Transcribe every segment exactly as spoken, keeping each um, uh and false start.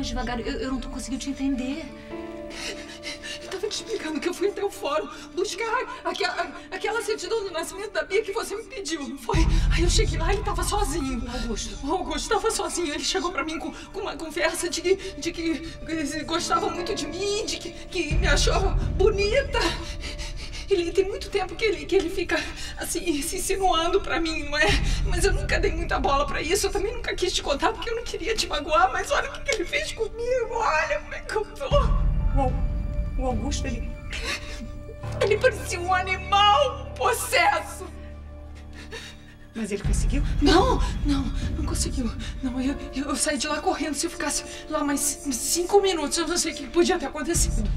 mais devagar. Eu, eu não tô conseguindo te entender. Eu tava te explicando que eu fui até o fórum buscar aquela, aquela certidão do nascimento da Bia que você me pediu, não foi? Aí eu cheguei lá e ele tava sozinho. O Augusto. O Augusto tava sozinho. Ele chegou pra mim com, com uma conversa de que, de que gostava muito de mim, de que, que me achava bonita. Ele tem muito tempo que ele, que ele fica, assim, se insinuando pra mim, não é? Mas eu nunca dei muita bola pra isso. Eu também nunca quis te contar porque eu não queria te magoar. Mas olha o que, que ele fez comigo. Olha como é que eu tô. O, o Augusto, ele... Ele parecia um animal, um possesso. Mas ele conseguiu? Não, não, não conseguiu. Não, eu, eu, eu saí de lá correndo. Se eu ficasse lá mais cinco minutos, eu não sei o que podia ter acontecido.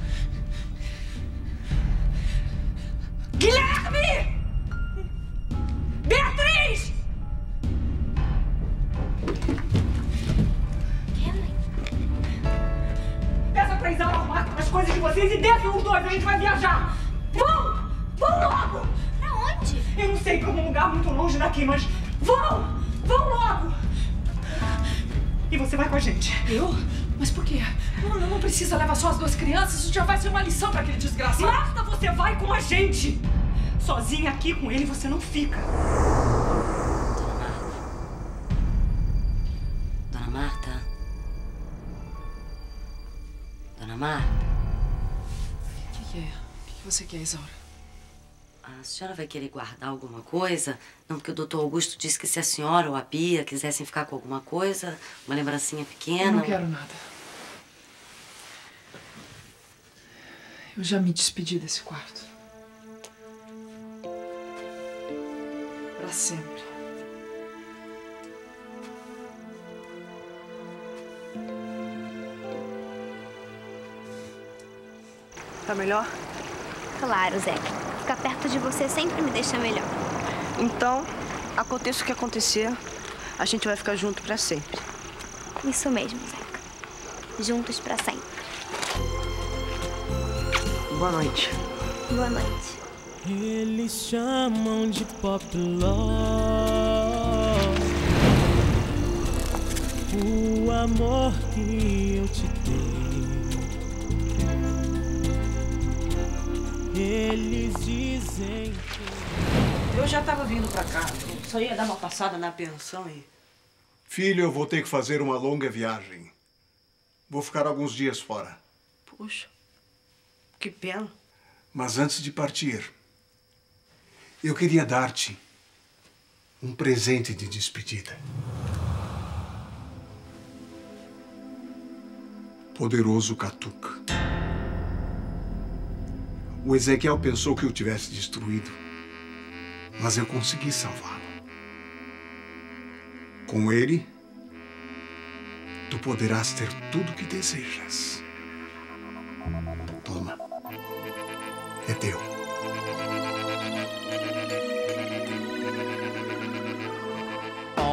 Guilherme! Beatriz! Peça pra Isaura arrumar as coisas de vocês e desçam os dois, a gente vai viajar! Vão! Vão logo! Pra onde? Eu não sei, pra um lugar muito longe daqui, mas vão! Vão logo! E você vai com a gente. Eu? Mas por quê? Não, não precisa levar só as duas crianças, isso já vai ser uma lição pra aquele desgraçado. Marta, você vai com a gente! Sozinha aqui com ele você não fica. Dona Marta. Dona Marta. Dona Marta. O que, que é? O que, que você quer, Isaura? A senhora vai querer guardar alguma coisa? Não, porque o doutor Augusto disse que se a senhora ou a Bia quisessem ficar com alguma coisa, uma lembrancinha pequena... Eu não quero nada. Eu já me despedi desse quarto. Pra sempre. Tá melhor? Claro, Zeca. Ficar perto de você sempre me deixa melhor. Então, aconteça o que acontecer, a gente vai ficar junto pra sempre. Isso mesmo, Zeca. Juntos pra sempre. Boa noite. Boa noite. Eles chamam de pop love o amor que eu te dei. Eles dizem que... Eu já tava vindo pra cá. Eu só ia dar uma passada na pensão e... Filho, eu vou ter que fazer uma longa viagem. Vou ficar alguns dias fora. Puxa, que pena. Mas antes de partir, eu queria dar-te um presente de despedida. Poderoso Catuca. O Ezequiel pensou que eu tivesse destruído, mas eu consegui salvá-lo. Com ele, tu poderás ter tudo o que desejas. Toma. É teu.